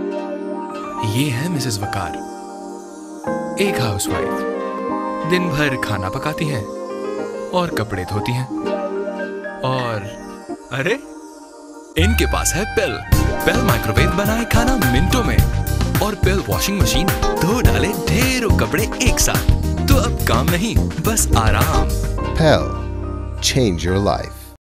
ये है मिसेस वकार, एक हाउसवाइफ। दिन भर खाना पकाती हैं और कपड़े धोती हैं। और अरे, इनके पास है पेल। पेल माइक्रोवेव बनाए खाना मिनटों में, और पेल वॉशिंग मशीन धो डाले ढेरों कपड़े एक साथ। तो अब काम नहीं, बस आराम। PEL, change your life.